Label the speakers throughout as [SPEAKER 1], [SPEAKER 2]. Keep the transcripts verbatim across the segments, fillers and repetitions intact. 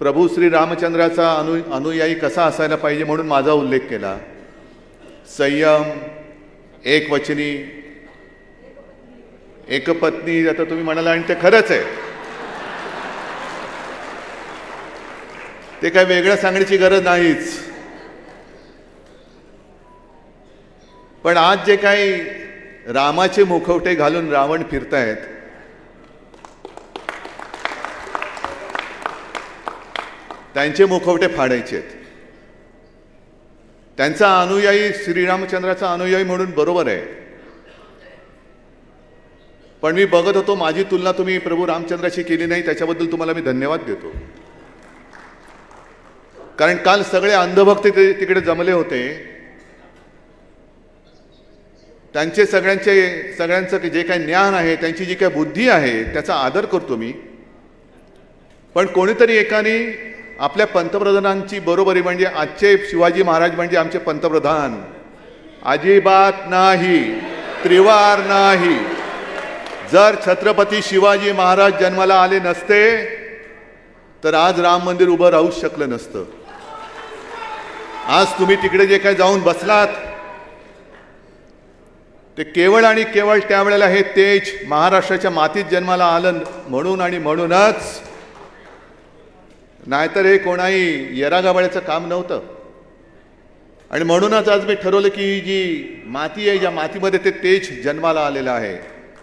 [SPEAKER 1] प्रभू श्री रामचंद्राचा अनु अनुयायी कसा असायला पाहिजे म्हणून माझा उल्लेख केला. संयम, एकवचनी, एकपत्नी, आता तुम्ही म्हणाला आणि ते खरंच आहे. ते काय वेगळं सांगण्याची गरज नाहीच. पण आज जे काही रामाचे मुखवटे घालून रावण फिरतायत, त्यांचे मुखवटे फाडायचे आहेत. त्यांचा अनुयायी, श्रीरामचंद्राचा अनुयायी म्हणून बरोबर आहे. पण मी बघत होतो, माझी तुलना तुम्ही प्रभू रामचंद्राशी केली नाही, त्याच्याबद्दल तुम्हाला मी धन्यवाद देतो. कारण काल सगळे अंधभक्त तिकडे जमले होते. त्यांचे सगळ्यांचे सगळ्यांचं जे काही ज्ञान आहे, त्यांची जी काही बुद्धी आहे, त्याचा आदर करतो मी. पण कोणीतरी एकाने आपल्या पंतप्रधानांची बरोबरी, म्हणजे आजचे शिवाजी महाराज म्हणजे आमचे पंतप्रधान, अजिबात नाही, त्रिवार नाही. जर छत्रपती शिवाजी महाराज जन्माला आले नसते तर आज राम मंदिर उभं राहूच शकलं नसतं. आज तुम्ही तिकडे जे काही जाऊन बसलात ते केवळ आणि केवळ त्यावेळेला हे तेज महाराष्ट्राच्या मातीत जन्माला आलं म्हणून आणि म्हणूनच, नाहीतर हे कोणाही येरागाबाळ्याचं काम नव्हतं. आणि म्हणूनच आज मी ठरवलं की ही जी माती आहे, ज्या मातीमध्ये ते तेज जन्माला आलेलं आहे.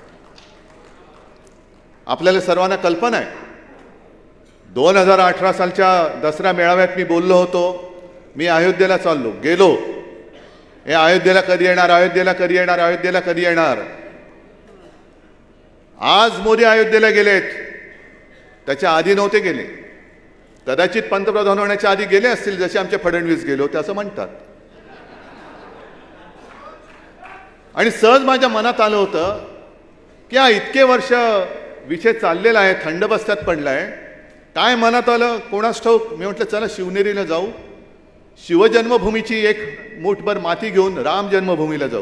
[SPEAKER 1] आपल्याला सर्वांना कल्पना आहे, दोन हजार अठरा सालच्या दसरा मेळाव्यात मी बोललो होतो, मी अयोध्येला चाललो गेलो, हे अयोध्येला कधी येणार, अयोध्येला कधी येणार, अयोध्येला कधी येणार. आज मोदी अयोध्येला गेलेत, त्याच्या आधी नव्हते गेले. कदाचित पंतप्रधान होण्याच्या आधी गेले असतील, जसे आमचे फडणवीस गेले होते असं म्हणतात. आणि सहज माझ्या मनात आलं होतं की हा इतके वर्ष विषय चाललेला आहे, थंड बस्त्यात पडलाय, काय मनात आलं कोणास ठाऊक. मी म्हटलं चला शिवनेरीला जाऊ, शिवजन्मभूमीची एक मूठभर माती घेऊन राम जन्मभूमीला जाऊ.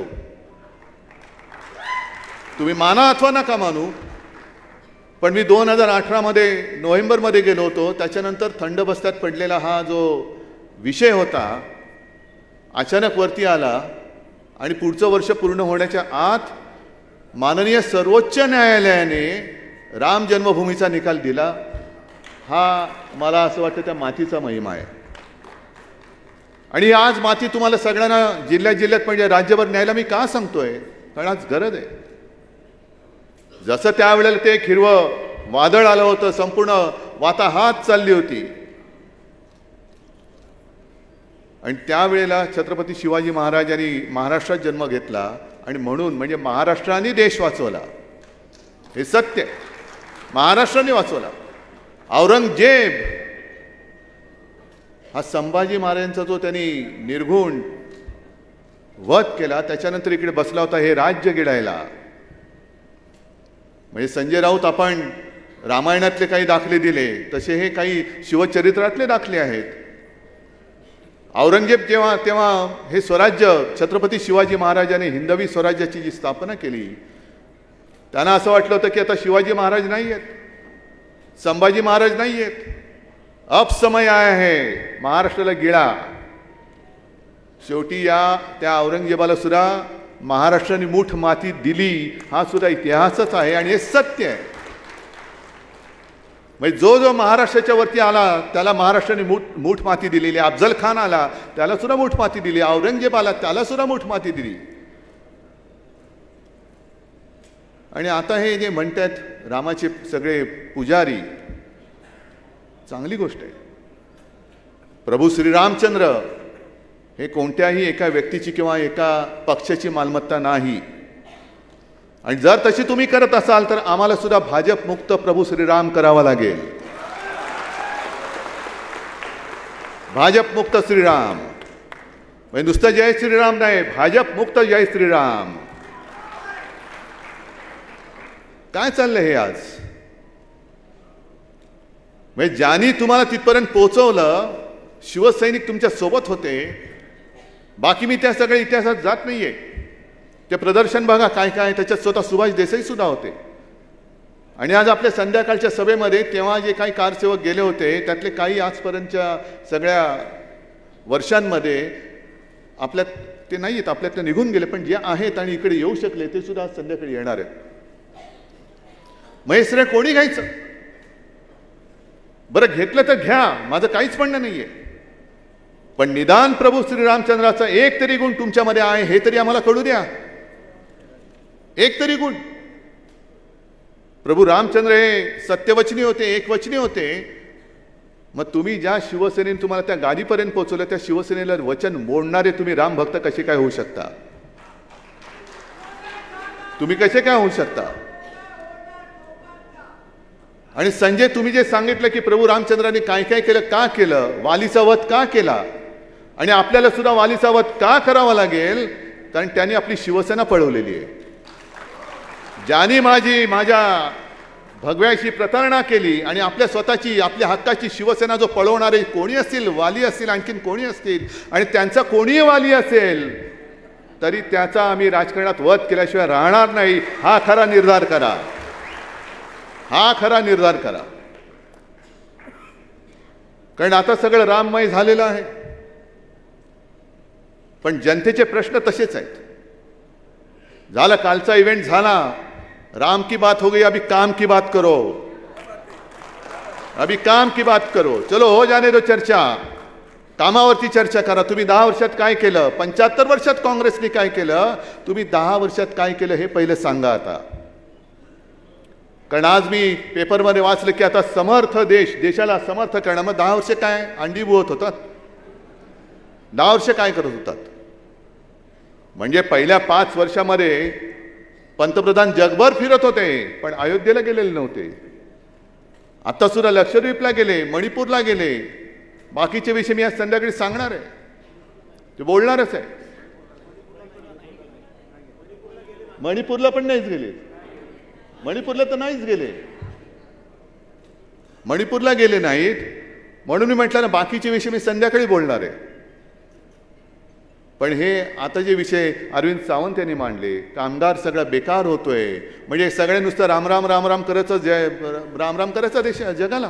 [SPEAKER 1] तुम्ही माना अथवा नका मानू, पण मी दोन हजार अठरामध्ये नोव्हेंबरमध्ये गेलो होतो. त्याच्यानंतर थंड बस्त्यात पडलेला हा जो विषय होता अचानक वरती आला आणि पुढचं वर्ष पूर्ण होण्याच्या आत माननीय सर्वोच्च न्यायालयाने राम जन्मभूमीचा निकाल दिला. हा मला असं वाटतं त्या मातीचा महिमा आहे. आणि आज माती तुम्हाला सगळ्यांना जिल्ह्यात जिल्ह्यात म्हणजे राज्यभर न्यायला मी का सांगतोय, कारण आज गरज आहे. जसं त्यावेळेला ते एक हिरवं वादळ आलं होतं, संपूर्ण वाताहात चालली होती, आणि त्यावेळेला छत्रपती शिवाजी महाराजांनी महाराष्ट्रात जन्म घेतला आणि म्हणून म्हणजे महाराष्ट्राने देश वाचवला. हे सत्य, महाराष्ट्राने वाचवला. औरंगजेब हा संभाजी महाराजांचा जो त्यांनी निर्घुण वध केला, त्याच्यानंतर इकडे बसला होता हे राज्य गिळायला. म्हणजे संजय राऊत आपण रामायणातले काही दाखले दिले तसे हे काही शिवचरित्रातले दाखले आहेत. औरंगजेब जेव्हा तेव्हा हे स्वराज्य छत्रपती शिवाजी महाराजांनी हिंदवी स्वराज्याची जी स्थापना केली, त्यांना असं वाटलं होतं की आता शिवाजी महाराज नाही आहेत, संभाजी महाराज नाही आहेत, अब समय आया है महाराष्ट्राला गिळा. शेवटी या त्या औरंगजेबाला सुद्धा महाराष्ट्राने मूठ माती दिली. हा सुद्धा इतिहासच आहे आणि हे सत्य आहे. म्हणजे जो जो महाराष्ट्राच्या वरती आला त्याला महाराष्ट्राने मूठ मूठ माती दिलेली. अफजल खान आला त्याला सुद्धा मूठ माती दिली, औरंगजेब आला त्याला सुद्धा मूठ माती दिली. आणि आता हे जे म्हणतात रामाचे सगळे पुजारी, चांगली गोष्ट आहे. प्रभू श्रीरामचंद्र हे कोणत्याही एका व्यक्तीची किंवा एका पक्षाची मालमत्ता नाही. आणि जर तशी तुम्ही करत असाल तर आम्हाला सुद्धा भाजप मुक्त प्रभू श्रीराम करावा लागेल. भाजप मुक्त श्रीराम म्हणजे नुसतं जय श्रीराम नाही, भाजप मुक्त जय श्रीराम. काय चाललंय हे आज? म्हणजे ज्यांनी तुम्हाला तिथपर्यंत पोहोचवलं शिवसैनिक तुमच्या सोबत होते. बाकी मी त्या सगळ्या इतिहासात जात नाहीये. ते प्रदर्शन बघा काय काय, त्याच्यात स्वतः सुभाष देसाई सुद्धा होते. आणि आज आपल्या संध्याकाळच्या सभेमध्ये तेव्हा जे काही कारसेवक गेले होते त्यातले काही आजपर्यंतच्या सगळ्या वर्षांमध्ये आपल्यात ते नाही आहेत, आपल्यात निघून गेले, पण जे आहेत आणि इकडे येऊ शकले ते सुद्धा आज संध्याकाळी येणार आहेत. महेश्वर कोणी घ्यायचं? बरं घेतलं तर घ्या, माझं काहीच म्हणणं नाहीये, पण निदान प्रभू श्रीरामचंद्राचा एक तरी गुण तुमच्यामध्ये आहे हे तरी आम्हाला कळू द्या. एक तरी गुण. प्रभू रामचंद्र हे सत्यवचनी होते, एकवचनी होते. मग तुम्ही ज्या शिवसेनेने तुम्हाला त्या गादीपर्यंत पोहोचवलं त्या शिवसेनेला वचन मोडणारे तुम्ही रामभक्त कसे काय होऊ शकता? तुम्ही कसे काय होऊ शकता? आणि संजय तुम्ही जे सांगितलं की प्रभू रामचंद्रांनी काय काय केलं, का केलं, वालीचा वध का केला, आणि आपल्याला सुद्धा वालीचा वध का करावा लागेल? कारण त्यांनी आपली शिवसेना पळवलेली आहे. ज्यांनी माझी माझ्या भगव्याशी प्रतारणा केली आणि आपल्या स्वतःची आपल्या हक्काची शिवसेना जो पळवणारे कोणी असतील, वाली असतील, आणखीन कोणी असतील, आणि त्यांचा कोणीही वाली असेल तरी त्याचा आम्ही राजकारणात वध केल्याशिवाय राहणार नाही. हा खरा निर्धार करा, हा खरा निर्धार करा. कारण आता सगळं राममय झालेलं आहे, पण जनतेचे प्रश्न तसेच आहेत. झालं, कालचा इव्हेंट झाला, राम की बात हो गई, अभी काम की बात करो, अभी काम की बात करो. चलो हो जाने दो चर्चा, कामावरती चर्चा करा. तुम्ही दहा वर्षात काय केलं, पंच्याहत्तर वर्षात काँग्रेसने काय केलं, तुम्ही दहा वर्षात काय केलं हे पहिलं सांगा आता. कारण आज मी पेपरमध्ये वाचलं की आता समर्थ देश, देशाला समर्थ करणं, मग दहा वर्ष काय अंडी बुवत होतात? दहा वर्ष काय करत होतात? म्हणजे पहिल्या पाच वर्षामध्ये पंतप्रधान जगभर फिरत होते पण अयोध्येला गेलेले नव्हते. आता सुद्धा लक्षद्वीपला गेले, मणिपूरला गेले. बाकीचे विषय मी आज संध्याकाळी सांगणार आहे, ते बोलणारच आहे. मणिपूरला पण नाहीच गेले, मणिपूरला तर नाहीच गेले, मणिपूरला गेले नाहीत. म्हणून मी म्हटलं ना बाकीचे विषय मी संध्याकाळी बोलणार आहे. पण हे आता जे विषय अरविंद सावंत यांनी मांडले, कामगार सगळा बेकार होतोय, म्हणजे सगळे नुसतं राम राम राम राम करायचं, जय राम राम करायचा देश जगाला.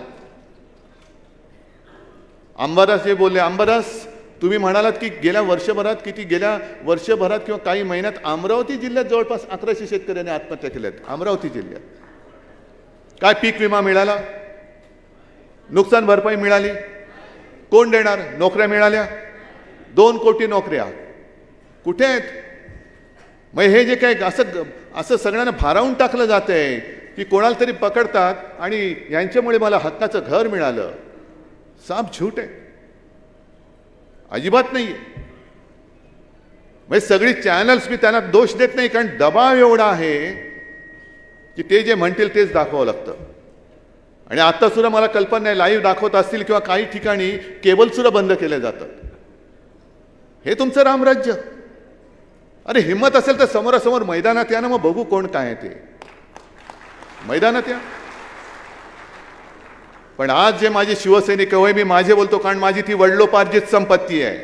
[SPEAKER 1] अंबादास जे बोलले, अंबादास तुम्ही म्हणालात की गेल्या वर्षभरात किती गेल्या वर्षभरात किंवा काही महिन्यात अमरावती जिल्ह्यात जवळपास अकराशे शेतकऱ्यांनी आत्महत्या केल्यात. अमरावती जिल्ह्यात काय पीक विमा मिळाला, नुकसान भरपाई मिळाली, कोण देणार? नोकऱ्या मिळाल्या, दोन कोटी नोकऱ्या कुठे आहेत? मग हे जे काय असं असं सगळ्यांना भारावून टाकलं जातंय की कोणाला तरी पकडतात आणि यांच्यामुळे मला हक्काचं घर मिळालं. साफ झूट आहे, अजिबात नाही. म्हणजे सगळी चॅनल्स मी त्यांना दोष देत नाही, कारण दबाव एवढा आहे की ते जे म्हणतील तेच दाखवावं लागतं. आणि आता सुद्धा मला कल्पना नाही, लाईव्ह दाखवत असतील किंवा काही ठिकाणी केबल सुद्धा बंद केले जातात. हे तुमचं रामराज्य? अरे हिम्मत असेल तर समोरासमोर मैदानात या ना, मग बघू कोण काय आहे ते. मैदानात या. पण आज जे माझे शिवसैनिक होय, मी माझे बोलतो कारण माझी ती वडिलोपार्जित संपत्ती आहे.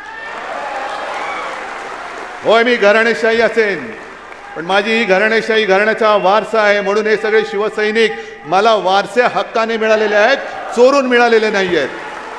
[SPEAKER 1] होय मी घराणेशाही असेन, पण माझी ही घराणेशाही घराण्याचा वारसा आहे. म्हणून हे सगळे शिवसैनिक मला वारसे हक्काने मिळालेले आहेत, चोरून मिळालेले नाही आहेत.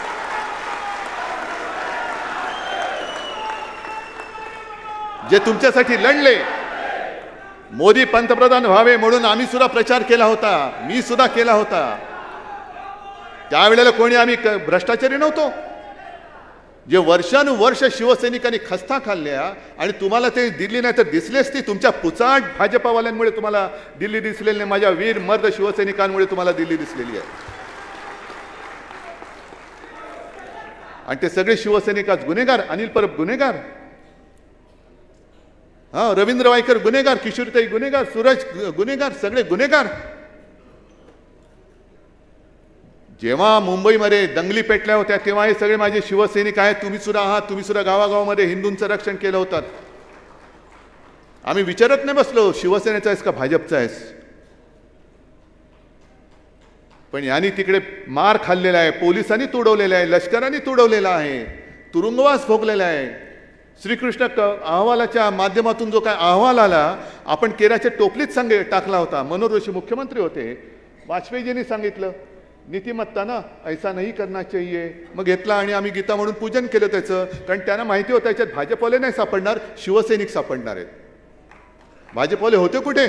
[SPEAKER 1] जे तुमच्यासाठी लढले, मोदी पंतप्रधान व्हावे म्हणून आम्ही सुद्धा प्रचार केला होता, मी सुद्धा केला होता. त्यावेळेला कोणी आम्ही भ्रष्टाचारी नव्हतो. जे वर्षानुवर्ष शिवसैनिकांनी खस्ता खाल्ल्या आणि तुम्हाला ते दिल्ली नाही तर दिसलेच ती तुमच्या पुचाट भाजपावाल्यांमुळे तुम्हाला दिल्ली दिसलेली नाही. माझ्या वीर मर्द शिवसैनिकांमुळे तुम्हाला दिल्ली दिसलेली आहे. आणि ते सगळे शिवसैनिक आज गुन्हेगार. अनिल परब गुन्हेगार, हा रवींद्र वायकर गुन्हेगार, किशोरीताई गुन्हेगार, सूरज गुन्हेगार, सगळे गुन्हेगार. जेव्हा मुंबईमध्ये दंगली पेटल्या होत्या तेव्हा हे सगळे माझे शिवसैनिक आहेत. तुम्ही सुद्धा आहात, तुम्ही सुद्धा गावागावामध्ये हिंदूंचं रक्षण केलं होतं. आम्ही विचारत नाही बसलो शिवसेनेचा आहेस का भाजपचा आहेस. पण यांनी तिकडे मार खाल्लेला आहे, पोलिसांनी तुडवलेला आहे, लष्कराने तुडवलेला आहे, तुरुंगवास भोगलेला आहे. श्रीकृष्ण क अहवालाच्या माध्यमातून जो काय अहवाल आला, आपण केराच्या टोपलीत सांगे टाकला होता. मनोहर जोशी मुख्यमंत्री होते, वाजपेयीजींनी सांगितलं नीतिमत्ता ना ऐसा नाही करना चाहिए, मग घेतला आणि आम्ही गीता म्हणून पूजन केलं त्याचं. कारण त्यांना माहिती होतं याच्यात भाजपवाले नाही सापडणार, शिवसैनिक सापडणार आहेत. भाजपवाले होते कुठे?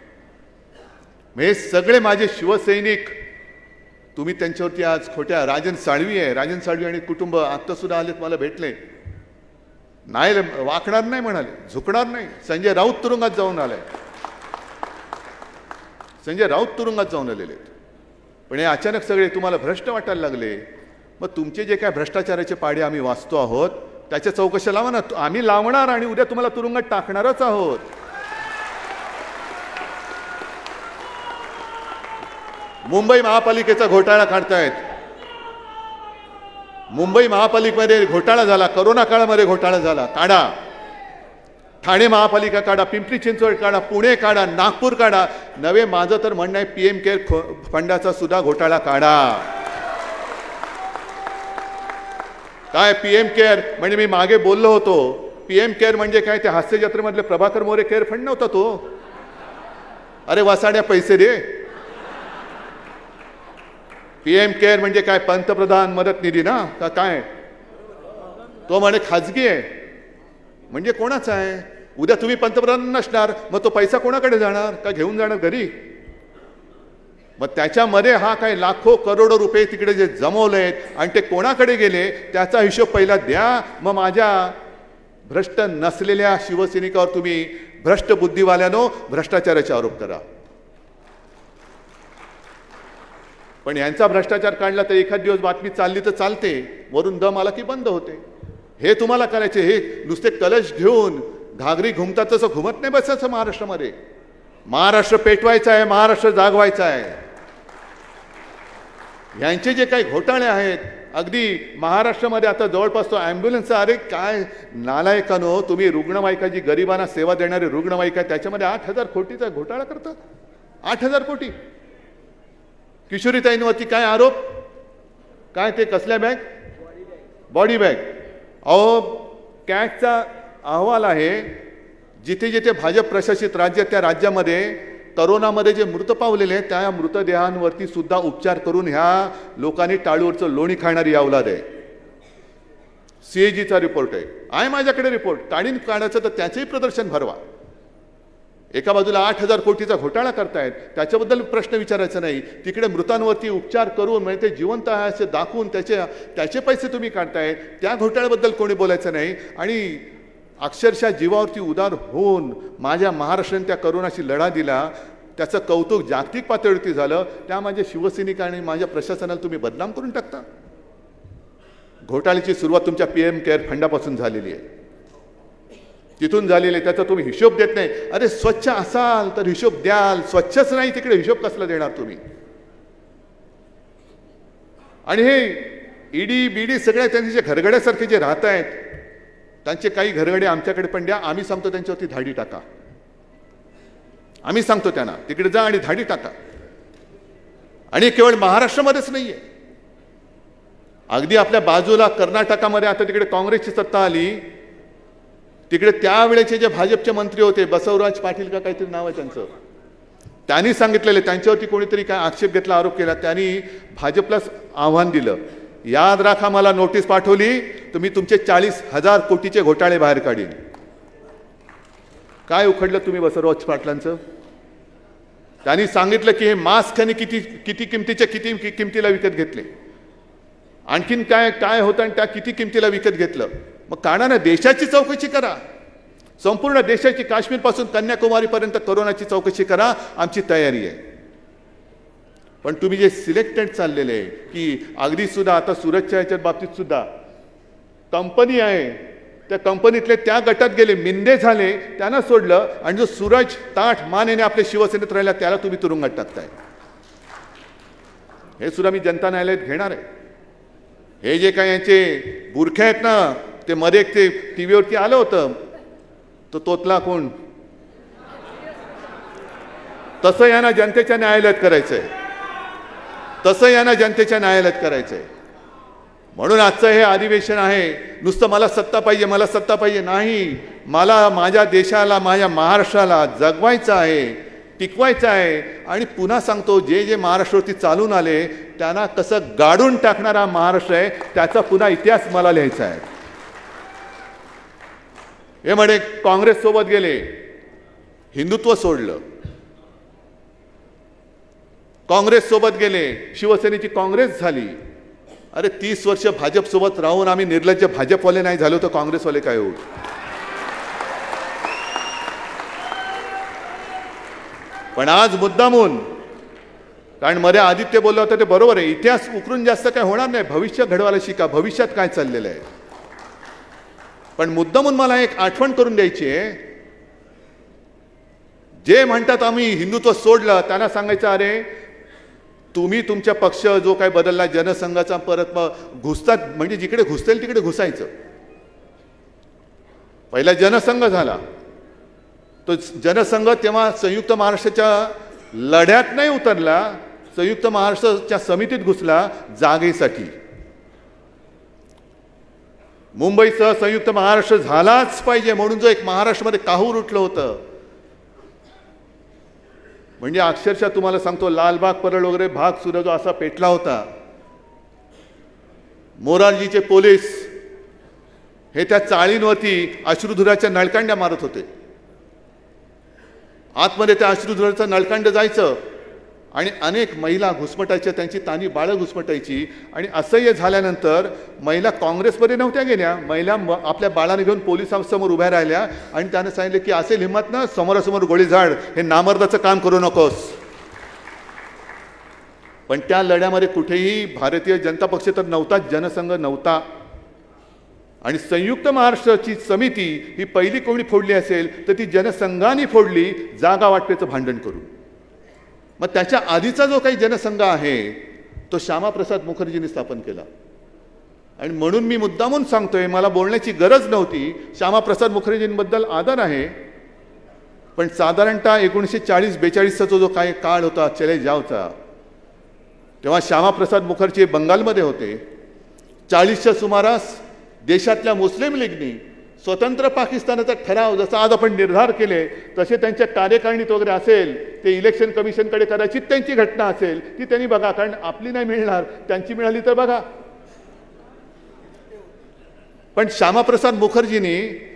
[SPEAKER 1] हे सगळे माझे शिवसैनिक. तुम्ही त्यांच्यावरती आज खोट्या. राजन साळवी आहे, राजन साळवी आणि कुटुंब आत्ता सुद्धा आलेत, मला भेटले. नाही वाकणार नाही म्हणाले, झुकणार नाही. संजय राऊत तुरुंगात जाऊन आलाय, संजय राऊत तुरुंगात जाऊन आलेले. पण हे अचानक सगळे तुम्हाला भ्रष्ट वाटायला लागले. मग तुमचे जे काय भ्रष्टाचाराचे पाडे आम्ही वाचतो आहोत त्याच्या चौकशा लावा ना. आम्ही लावणार आणि उद्या तुम्हाला तुरुंगात टाकणारच आहोत. मुंबई महापालिकेचा घोटाळा काढतायत. मुंबई महापालिकेमध्ये घोटाळा झाला, करोना काळामध्ये घोटाळा झाला, काढा. ठाणे महापालिका काढा, पिंपरी चिंचवड काढा, पुणे काढा, नागपूर काढा. नवे माझं तर म्हणणं आहे पी एम केअर फंडाचा सुद्धा घोटाळा काढा. काय पी एम केअर म्हणजे मी मागे बोललो होतो, पी एम केअर म्हणजे काय? ते हास्य जत्रेमधले प्रभाकर मोरे केअर फंड नव्हता तो. अरे वासाड्या पैसे दे. पी एम केअर म्हणजे काय? पंतप्रधान मदत निधी ना का काय? तो म्हणे खाजगी आहे. म्हणजे कोणाचा आहे? उद्या तुम्ही पंतप्रधान नसणार, मग तो पैसा कोणाकडे जाणार? का घेऊन जाणार घरी? मग त्याच्यामध्ये हा काय लाखो करोडो रुपये तिकडे जे जमवलेत आणि ते कोणाकडे गेले त्याचा हिशोब पहिला द्या. मग माझ्या भ्रष्ट नसलेल्या शिवसैनिकावर तुम्ही भ्रष्ट बुद्धिवाल्यानो भ्रष्टाचाराचे आरोप करा. पण यांचा भ्रष्टाचार काढला तर एखाद दिवस बातमी चालली तर चालते, वरून दम आला की बंद होते. हे तुम्हाला करायचे. हे नुसते कलश घेऊन घागरी घुमतात तसं घुमत नाही बसायचं महाराष्ट्रामध्ये. महाराष्ट्र पेटवायचा आहे, महाराष्ट्र जागवायचा आहे. यांचे जे काही घोटाळे आहेत, अगदी महाराष्ट्रामध्ये आता जवळपास तो ॲम्ब्युलन्स, अरे काय नालायकानो तुम्ही. रुग्णवाहिका जी गरिबांना सेवा देणारी रुग्णवाहिका त्याच्यामध्ये आठ हजार कोटीचा घोटाळा करतात. आठ हजार कोटी. किशोरीताईंवरती काय आरोप? काय ते कसल्या बॅग? Body bag. अहो कॅटचा अहवाल आहे, जिथे जिथे भाजप प्रशासित राज्य त्या राज्यामध्ये करोनामध्ये जे मृत पावलेले त्या मृतदेहांवरती सुद्धा उपचार करून ह्या लोकांनी टाळूवरचं लोणी खाणारी अवलाद आहे. सीएजीचा रिपोर्ट आहे, आहे माझ्याकडे रिपोर्ट. काढीन काढायचं तर त्याचंही प्रदर्शन भरवा. एका बाजूला आठ हजार कोटीचा घोटाळा करतायत, त्याच्याबद्दल प्रश्न विचारायचा नाही. तिकडे मृतांवरती उपचार करून म्हणजे ते जिवंत आहे असे दाखवून त्याचे त्याचे पैसे तुम्ही काढताय, त्या घोटाळ्याबद्दल कोणी बोलायचं नाही. आणि अक्षरशः जीवावरती उदार होऊन माझ्या महाराष्ट्राने त्या करोनाशी लढा दिला, त्याचं कौतुक जागतिक पातळीवरती झालं. त्या माझ्या शिवसैनिक आणि माझ्या प्रशासनाला तुम्ही बदनाम करून टाकता. घोटाळ्याची सुरुवात तुमच्या पी एम केअर फंडापासून झालेली आहे, तिथून झालेले. त्याचा तुम्ही हिशोब देत नाही. अरे स्वच्छ असाल तर हिशोब द्याल, स्वच्छच नाही तिकडे हिशोब कसला देणार तुम्ही? आणि हे ईडी बीडी सगळे त्यांचे जे घरगड्यासारखे जे राहत आहेत, त्यांचे काही घरगडे आमच्याकडे पण द्या. आम्ही सांगतो त्यांच्यावरती धाडी टाका. आम्ही सांगतो त्यांना तिकडे जा आणि धाडी टाका. आणि केवळ महाराष्ट्रामध्येच नाहीये, अगदी आपल्या बाजूला कर्नाटकामध्ये आता तिकडे काँग्रेसची सत्ता आली. तिकडे त्यावेळेचे जे भाजपचे मंत्री होते, बसवराज पाटील का काहीतरी नाव आहे त्यांचं, त्यांनी सांगितलेले त्यांच्यावरती कोणीतरी काय आक्षेप घेतला, आरोप केला. त्यांनी भाजपलाच आव्हान दिलं, याद राखा मला नोटीस पाठवली तर मी तुमचे चाळीस हजार कोटीचे घोटाळे बाहेर काढीन. काय उखडलं तुम्ही बसवराज पाटलांचं? त्यांनी सांगितलं की हे मास्क यांनी किती किती किमतीचे किती किमतीला विकत घेतले, आणखीन काय काय होतं आणि त्या किती किमतीला विकत घेतलं. मग काढा ना, देशाची चौकशी करा, संपूर्ण देशाची, काश्मीरपासून कन्याकुमारीपर्यंत करोनाची चौकशी करा. आमची तयारी आहे. पण तुम्ही जे सिलेक्टेड चाललेले आहे की अगदी सुद्धा आता सुरतच्या याच्या बाबतीत सुद्धा कंपनी आहे, त्या कंपनीतले त्या गटात गेले, मिंदे झाले, त्यांना सोडलं. आणि जो सूरज ताठ मानेने आपल्या शिवसेनेत राहिला त्याला तुम्ही तुरुंगात टाकताय. हे सुद्धा मी जनता न्यायालयात घेणार आहे. हे जे काही यांचे बुरखे आहेत ना, ते मध्ये एक ते टी व्हीवरती आलं होतं, तो तोतला कोण, तसं यांना जनतेच्या न्यायालयात करायचंय. तसं यांना जनतेच्या न्यायालयात करायचंय. म्हणून आजचं हे अधिवेशन आहे नुसतं मला सत्ता पाहिजे मला सत्ता पाहिजे नाही, मला माझ्या देशाला माझ्या महाराष्ट्राला जगवायचं आहे, टिकवायचं आहे. आणि पुन्हा सांगतो, जे जे महाराष्ट्रावरती चालून आले त्यांना कसं गाडून टाकणारा महाराष्ट्र आहे त्याचा पुन्हा इतिहास मला लिहायचा आहे. हे म्हणे काँग्रेस सोबत गेले, हिंदुत्व सोडलं, काँग्रेस सोबत गेले, शिवसेनेची काँग्रेस झाली. अरे तीस वर्ष भाजप सोबत राहून आम्ही निर्लज्ज भाजपवाले नाही झालो तर काँग्रेसवाले काय होऊ. पण आज मुद्दामून, कारण मध्ये आदित्य बोलला होता ते बरोबर आहे, इतिहास उकरून जास्त काय होणार नाही, भविष्य घडवायला शिका, भविष्यात काय चाललेलं आहे. पण मुद्दामून मला एक आठवण करून द्यायची आहे, जे म्हणतात आम्ही हिंदुत्व सोडलं त्यांना सांगायचं अरे तुम्ही तुमच्या पक्ष जो काय बदलला जनसंघाचा परत घुसतात, म्हणजे जिकडे घुसतील तिकडे घुसायचं. पहिला जनसंघ झाला, तो जनसंघ तेव्हा संयुक्त महाराष्ट्राच्या लढ्यात नाही उतरला, संयुक्त महाराष्ट्राच्या समितीत घुसला जागेसाठी. मुंबईसह संयुक्त महाराष्ट्र झालाच पाहिजे म्हणून जो एक महाराष्ट्रामध्ये काहूर उठलं होतं, म्हणजे अक्षरशः तुम्हाला सांगतो लालबाग परळ वगैरे भाग सुद्धा जो असा पेटला होता. मोरारजीचे पोलीस हे त्या चाळींवरती अश्रुधुराच्या नळकांड्या मारत होते. आतमध्ये त्या अश्रुधुराचं नळकांड जायचं आणि अनेक महिला घुसमटायच्या, त्यांची तानी बाळं घुसमटायची. आणि असह्य झाल्यानंतर महिला काँग्रेसमध्ये नव्हत्या गेल्या, महिला आपल्या बाळाने घेऊन पोलिसांसमोर उभ्या राहिल्या आणि त्याने सांगितले की असेल हिंमत ना समोरासमोर गोळी झाड, हे नामर्दाचं काम करू नकोस. पण त्या लढ्यामध्ये कुठेही भारतीय जनता पक्ष तर नव्हताच, जनसंघ नव्हता. आणि संयुक्त महाराष्ट्राची समिती ही पहिली कोणी फोडली असेल तर ती जनसंघाने फोडली, जागा वाटपेचं भांडण करून. मग त्याच्या आधीचा जो काही जनसंघ आहे तो श्यामाप्रसाद मुखर्जींनी स्थापन केला. आणि म्हणून मी मुद्दामून सांगतोय, मला बोलण्याची गरज नव्हती, श्यामाप्रसाद मुखर्जींबद्दल आदर आहे, पण साधारणतः एकोणीसशे चाळीस बेचाळीसचा जो काही काळ होता चले जावचा, तेव्हा श्यामाप्रसाद मुखर्जी बंगालमध्ये होते. चाळीसच्या सुमारास देशातल्या मुस्लिम लीगनी स्वतंत्र पाकिस्तानाचा ठराव जसा आज आपण निर्धार केले तसे त्यांच्या कार्यकारिणीत वगैरे असेल, ते इलेक्शन कमिशनकडे कदाचित त्यांची घटना असेल ती त्यांनी बघा, कारण आपली नाही मिळणार, त्यांची मिळाली तर बघा. पण श्यामाप्रसाद मुखर्जींनी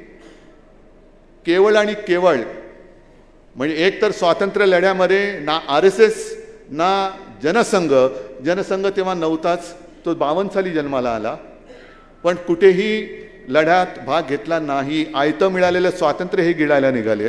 [SPEAKER 1] केवळ आणि केवळ म्हणजे एक तर स्वातंत्र्य लढ्यामध्ये ना आर एस एस ना जनसंघ, जनसंघ तेव्हा नव्हताच, तो बावन्न साली जन्माला आला, पण कुठेही लढ्यात भाग घेतला नाही. आयतं मिळालेलं स्वातंत्र्य हे गिळायला निघालेत.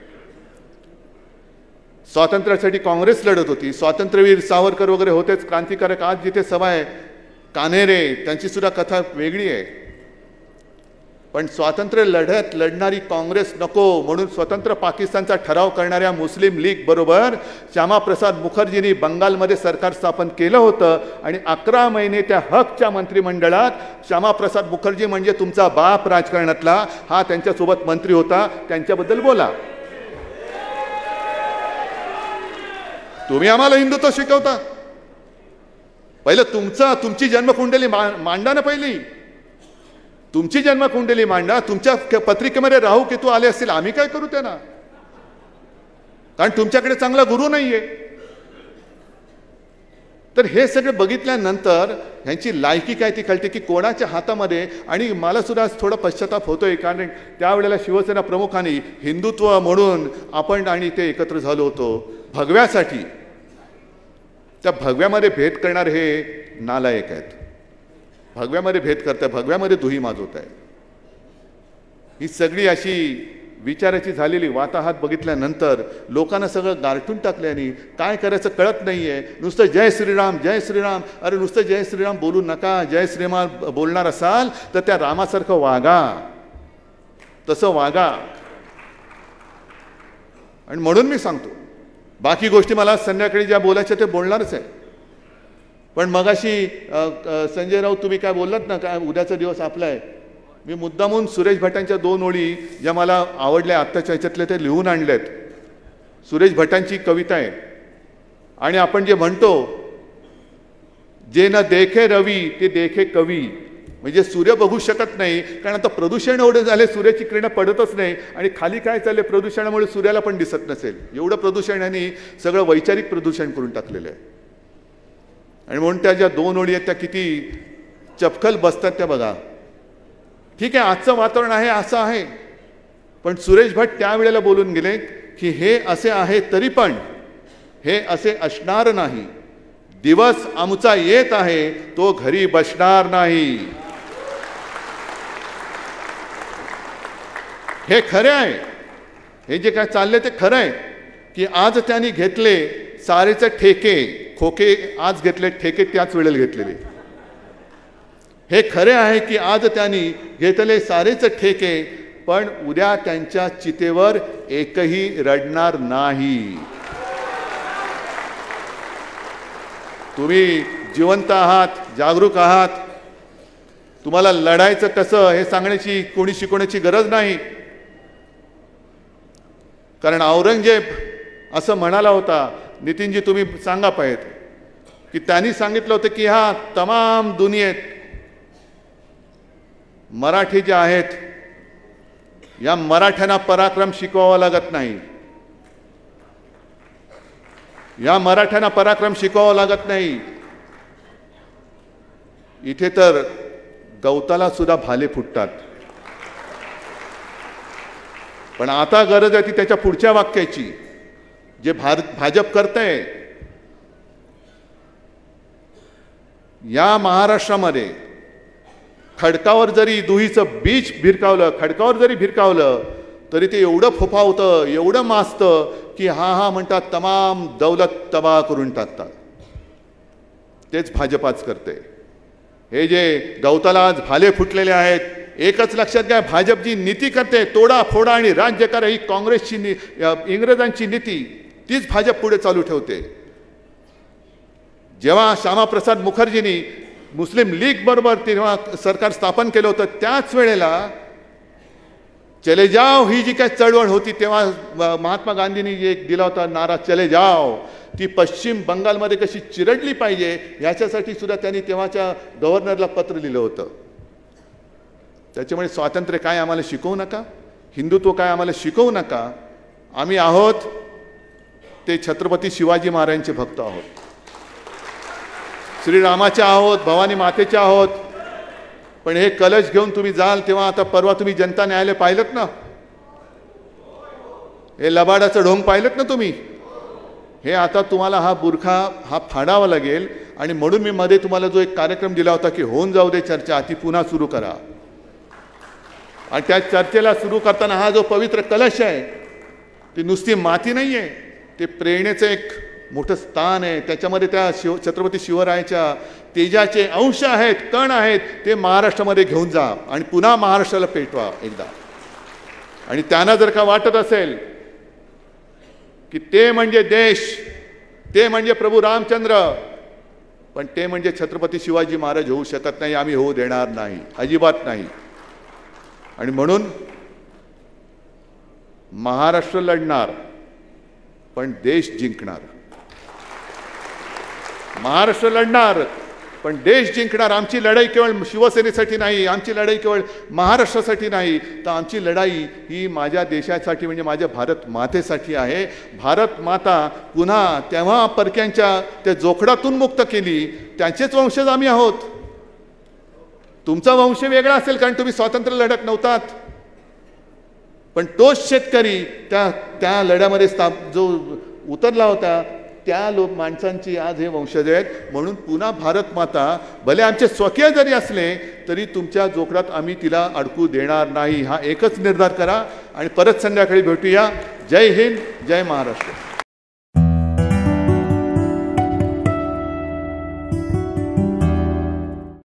[SPEAKER 1] स्वातंत्र्यासाठी काँग्रेस लढत होती, स्वातंत्र्यवीर सावरकर वगैरे होतेच, क्रांतिकारक. आज जिथे सभा आहे कान्हेरे, त्यांची सुद्धा कथा वेगळी आहे. पण स्वातंत्र्य लढ्यात लढणारी काँग्रेस नको म्हणून स्वतंत्र पाकिस्तानचा ठराव करणाऱ्या मुस्लिम लीग बरोबर श्यामाप्रसाद मुखर्जींनी बंगालमध्ये सरकार स्थापन केलं होतं. आणि अकरा महिने त्या हकच्या मंत्रिमंडळात श्यामाप्रसाद मुखर्जी म्हणजे तुमचा बाप राजकारणातला, हा त्यांच्यासोबत मंत्री होता. त्यांच्याबद्दल बोला. तुम्ही आम्हाला हिंदुत्व शिकवता, पहिलं तुमचा तुमची जन्मकुंडली मांडा ना, पहिली तुमची जन्मकुंडली मांडा. तुमच्या पत्रिकेमध्ये राहू केतू आले असतील, आम्ही काय करू त्यांना, कारण तुमच्याकडे चांगला गुरु नाहीये. तर हे सगळं बघितल्यानंतर ह्यांची लायकी काय ती कळते की कोणाच्या हातामध्ये. आणि मला सुद्धा थोडा पश्चाताप होतोय, कारण त्यावेळेला शिवसेना प्रमुखांनी हिंदुत्व म्हणून आपण आणि ते एकत्र झालो होतो भगव्यासाठी. त्या भगव्यामध्ये भेद करणारे हे नालायक आहेत. भगव्यामध्ये भेद करताय, भगव्यामध्ये दुही माजवत आहे. ही सगळी अशी विचाराची झालेली वाताहात बघितल्यानंतर लोकांना सगळं गारठून टाकल्याने काय करायचं कळत नाहीये. नुसतं जय श्रीराम जय श्रीराम, अरे नुसतं जय श्रीराम बोलू नका. जय श्रीराम बोलणार असाल तर त्या रामासारखं वागा, तसं वागा. आणि म्हणून मी सांगतो, बाकी गोष्टी मला संध्याकाळी ज्या बोलायच्या ते बोलणारच आहे. पण मगाशी संजय राऊत तुम्ही काय बोललात ना, काय उद्याचा दिवस आपला आहे, मी मुद्दामून सुरेश भटांच्या दोन ओळी ज्या मला आवडल्या आत्ताच्या ह्याच्यातले ते लिहून आणल्यात. सुरेश भटांची कविता आहे. आणि आपण जे म्हणतो जे न देखे रवी ते देखे कवी. म्हणजे सूर्य बघू शकत नाही, कारण आता प्रदूषण एवढे झाले, सूर्याची किरणं पडतच नाही. आणि खाली काय चालले, प्रदूषणामुळे सूर्याला पण दिसत नसेल. एवढं प्रदूषण यांनी सगळं वैचारिक प्रदूषण करून टाकलेलं आहे. आणि म्हणून त्या ज्या दोन ओळी आहेत त्या किती चपखल बसतात त्या बघा. ठीक आहे, आजचं वातावरण आहे असं आहे, पण सुरेश भट त्यावेळेला बोलून गेले की हे असे आहे तरी पण हे असे असणार नाही. दिवस आमचा येत आहे, तो घरी बसणार नाही. हे खरे आहे. हे जे काय चालले ते खरं आहे की आज त्यांनी घेतले सारेचे ठेके, खोके आज घेतले, ठेके त्याच वेळेला घेतलेले. हे खरे आहे की आज त्यांनी घेतले सारेच ठेके, पण उद्या त्यांच्या चितेवर एकही रडणार नाही. तुम्ही जिवंत आहात, जागरूक आहात. तुम्हाला लढायचं कसं हे सांगण्याची कोणी शिकवण्याची गरज नाही. कारण औरंगजेब असं म्हणाला होता, नितीनजी तुम्ही सांगा पाहिजे, की त्यांनी सांगितलं होतं की हा तमाम दुनियेत मराठी जे आहेत या मराठ्यांना पराक्रम शिकवावा लागत नाही. या मराठ्यांना पराक्रम शिकवावा लागत नाही. इथे तर गवताला सुद्धा भाले फुटतात. पण आता गरज आहे ती त्याच्या पुढच्या वाक्याची, जे भारत भाजप करतंय. या महाराष्ट्रामध्ये खडकावर जरी दुहीचं बीज भिरकावलं, खडकावर जरी भिरकावलं तरी ते एवढं फोफावतं, एवढं माजतं की हा हा म्हणतात तमाम दौलत तबाह करून टाकतात. तेच भाजप आज करते. हे जे गवताला आज भाले फुटलेले आहेत, एकच लक्षात घ्या, भाजप जी नीती करते तोडा फोडा आणि राज्य करा, ही काँग्रेसची नी इंग्रजांची नीती, तीच भाजप पुढे चालू ठेवते. जेव्हा श्यामाप्रसाद मुखर्जींनी मुस्लिम लीग बरोबर तेव्हा सरकार स्थापन केलं होतं, त्याच वेळेला चले जाओ ही जी काय चळवळ होती तेव्हा महात्मा गांधींनी एक दिला होता नारा, चले जाओ, ती पश्चिम बंगालमध्ये कशी चिरडली पाहिजे याच्यासाठी सुद्धा त्यांनी तेव्हाच्या गव्हर्नरला पत्र लिहिलं होतं. त्याच्यामुळे स्वातंत्र्य काय आम्हाला शिकवू नका, हिंदुत्व काय आम्हाला शिकवू नका. आम्ही आहोत ते छत्रपती शिवाजी महाराजांचे भक्त आहोत, श्रीरामाचे आहोत, भवानी मातेचे आहोत. पण हे कलश घेऊन तुम्ही जाल तेव्हा, आता परवा तुम्ही जनता न्यायालय पाहिलंत ना, हे लबाडाचं ढोंग पाहिलंत ना तुम्ही. हे आता तुम्हाला हा बुरखा हा फाडावा लागेल. आणि म्हणून मी मध्ये तुम्हाला जो एक कार्यक्रम दिला होता की होऊन जाऊ दे चर्चा, ती पुन्हा सुरू करा. आणि त्या चर्चेला सुरू करताना हा जो पवित्र कलश आहे ती नुसती माती नाही आहे, ते प्रेरणेचं एक मोठं स्थान आहे. त्याच्यामध्ये त्या शिव छत्रपती शिवरायाच्या तेजाचे अंश आहेत, कण आहेत, ते महाराष्ट्रामध्ये घेऊन जा आणि पुन्हा महाराष्ट्राला पेटवा एकदा. आणि त्यांना जर का वाटत असेल की ते म्हणजे देश, ते म्हणजे प्रभू रामचंद्र, पण ते म्हणजे छत्रपती शिवाजी महाराज होऊ शकत नाही, आम्ही होऊ देणार नाही, अजिबात नाही. आणि म्हणून महाराष्ट्र लढणार पण देश जिंकणार. महाराष्ट्र लढणार पण देश जिंकणार. आमची लढाई केवळ शिवसेनेसाठी नाही, आमची लढाई केवळ महाराष्ट्रासाठी नाही, तर आमची लढाई ही माझ्या देशासाठी म्हणजे माझ्या भारत मातेसाठी आहे. भारत माता पुन्हा तेव्हा परक्यांच्या त्या जोखडातून मुक्त केली, त्यांचेच वंशज आम्ही आहोत. तुमचा वंश वेगळा असेल कारण तुम्ही स्वातंत्र्य लढत नव्हतात, पण तोच शेतकरी त्या त्या लढ्यामध्ये स्थाप जो उतरला होता, त्या लोक माणसांची आज हे वंशज आहेत. म्हणून पुन्हा भारत माता भले आमचे स्वकीय जरी असले तरी तुमच्या जोखडात आम्ही तिला अडकू देणार नाही. हा एकच निर्धार करा आणि परत संध्याकाळी भेटूया. जय हिंद, जय महाराष्ट्र.